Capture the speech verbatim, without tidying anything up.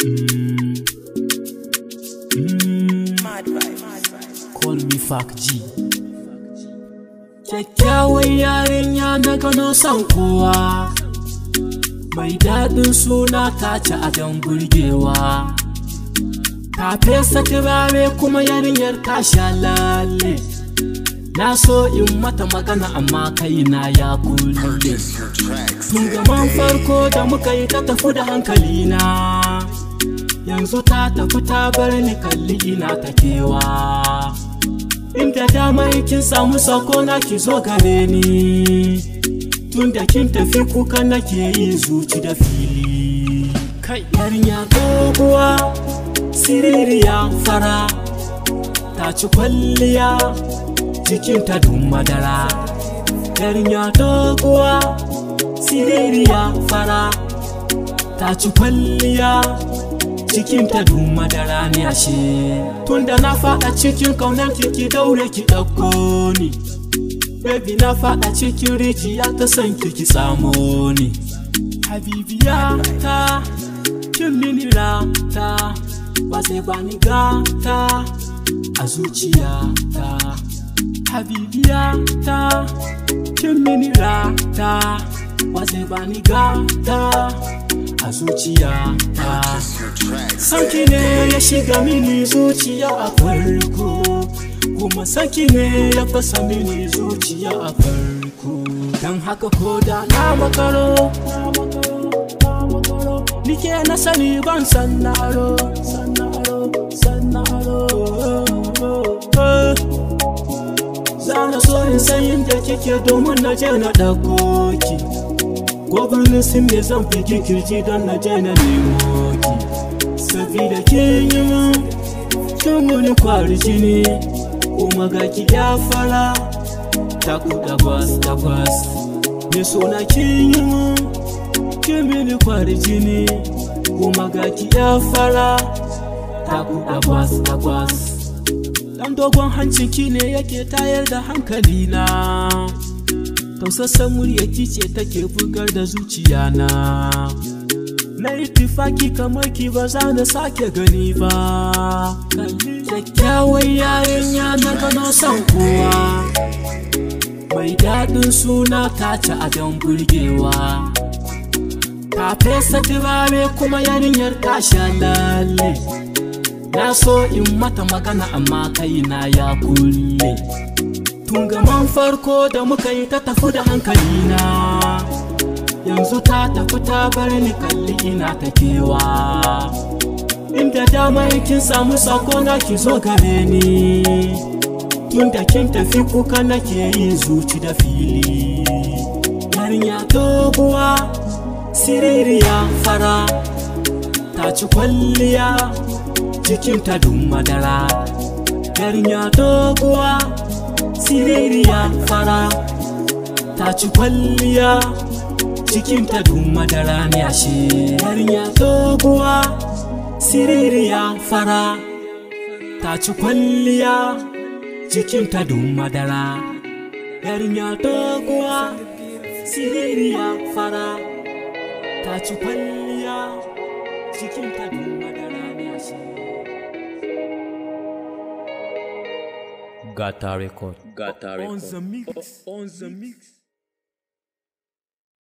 Mm. Mm. Call me Fak G. Kyakkyawar yarinya na gano san kowa, mai daɗin suna ta ci adon burgewa. Ta fesa turare kuma yarinyar ta sha lalle. Na so in mata magana amma kaina ya kulle. Tun gaban farko da muka yi ta tafi da hankalina, yanzu ta tafi ta bar ni kalli ina ta kewa. Inda dama kin samu sako na ki zo gare ni, tun da kin tafi kuka nake yi zuci da fili. Kai yarinya doguwa siririya fara, ta ci kwalliya cikin ta dun madara. Yarinya doguwa siririya fara, ta ci kwalliya cikin ta dun madara ne ashe. Tunda na faɗa cikin kaunar ki daure ki ɗauko ni, baby na faɗa cikin rijiya ta san ki ki samo ni. Habibiya ta kin mini rata, ba zai bani gata a zuciya ta. Habibiya ta kin mini rata, ba zai bani gata a zuciya ta. Sanki ne ya shiga mini zuciya a farko, kuma sanki ne ya fasa mini zuciya a farko. Dan haka ko da na makaro, nike na sani ban sannaro, sannaro, sannaro. Zana so in san inda kike domin na je na ɗauko ki. Gwabinin sun me zan fi kirji don na je na nemo ki. Sabida kin yi mun, kin muni kwari jini, kuma ga ki ya fara taku dagwas dagwas. Me suna kin yi mun, kin muni kwari jini, kuma ga ki ya fara taku dagwas dagwas. Dan dogon hancin ki ne yake tayar da hankali na, tausassan muryarki ce take bugar da zuciya na. Na yi tifaki kamar ki ba za na sake gani ba. Kyakkyawar yarinya na gano san kowa, mai daɗin suna ta ci adon burgewa. Ta fesa turare kuma yarinyar ta sha lalle. Na so in mata magana amma kaina ya kulle. Tun gaban farko da muka yi ta tafi da hankalina, yanzu ta tafi ta bar ni kalli ina ta kewa. Inda dama kin samu sako na ki zo gare ni, tun da kin tafi kuka nake yi zuci da fili. Yarinya doguwa siririya fara, ta ci kwalliya cikin ta dun madara. Yarinya doguwa siririya fara, ta ci kwalliya cikin ta dun madara ne ashe. Yarinya doguwa siririya fara, ta ci kwalliya cikin ta dun madara. Yarinya doguwa siririya fara, ta ci kwalliya cikin ta dun madara ne ashe. Gata record. Gata record. On the mix. On the mix.